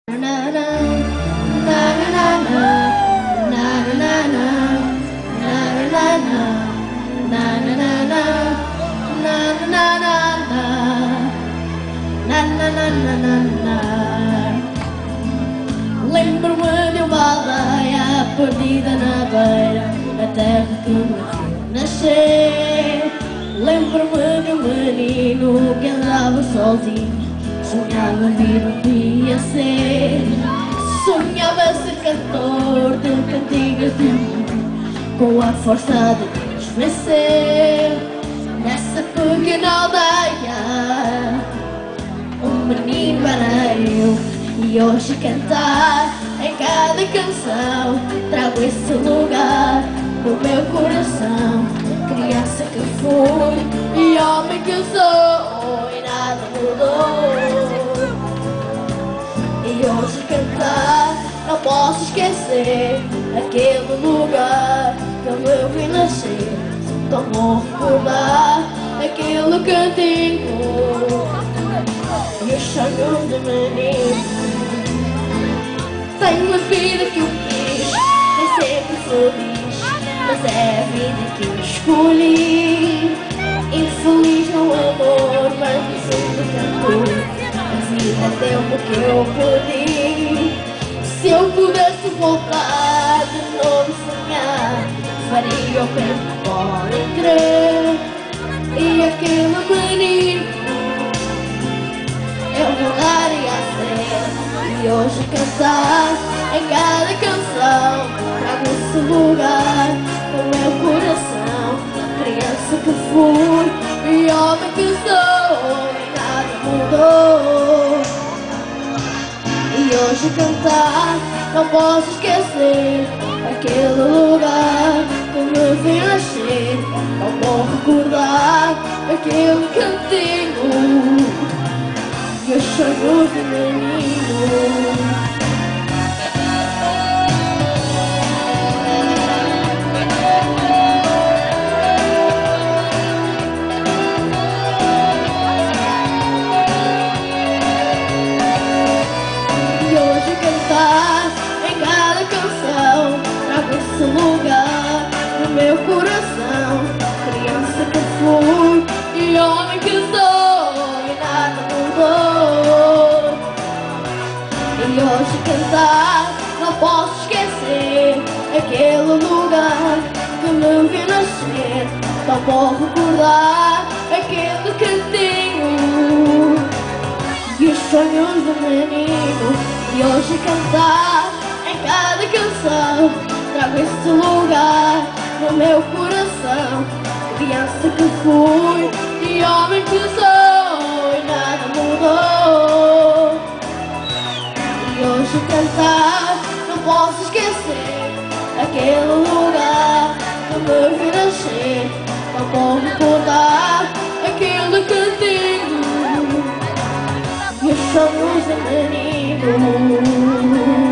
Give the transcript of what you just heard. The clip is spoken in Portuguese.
Lembro-me de uma aldeia perdida na beira da terra que me viu nascer. Lembro-me de um menino que andava sozinho, sonhava a vida um dia ser. Sonhava ser cantor de cantigas de amor, com a força de Deus vencer. Nessa pequena aldeia, um menino era eu. E hoje cantar em cada canção, trago esse lugar no meu coração. Criança que fui e homem que sou, e nada mudou. E hoje cantar, não posso esquecer aquele lugar que eu vi nascer. Tão bom recordar aquele cantinho e os sonhos de menino. Tenho a vida que eu quis, nem sempre feliz, mas é a vida que eu escolhi. Infeliz no amor, mas no fundo cantor, a vida deu-me o que eu pedi. Se eu pudesse voltar de novo sonhar, faria o mesmo por crer. E aquele menino eu voltaria a ser. E hoje cantar em cada canção, trago esse lugar no meu coração. Criança que fui e homem que sou, e nada mudou. E hoje cantar, não posso esquecer aquele lugar que me vi nascer. Não vou recordar aquele cantinho e os sonhos de menino. E hoje cantar em cada canção, trago esse lugar no meu coração. Criança que fui e homem que sou, e nada mudou. E hoje cantar, não posso esquecer aquele lugar que me vi nascer. Não vou recordar aquele cantinho e os sonhos do menino. E hoje cantar em cada canção, trago esse lugar no meu coração. Criança que fui e homem que sou, e nada mudou. E hoje cantar, não posso esquecer aquele lugar que me vi nascer. Não vou recordar aquele cantinho e os sonhos de menino.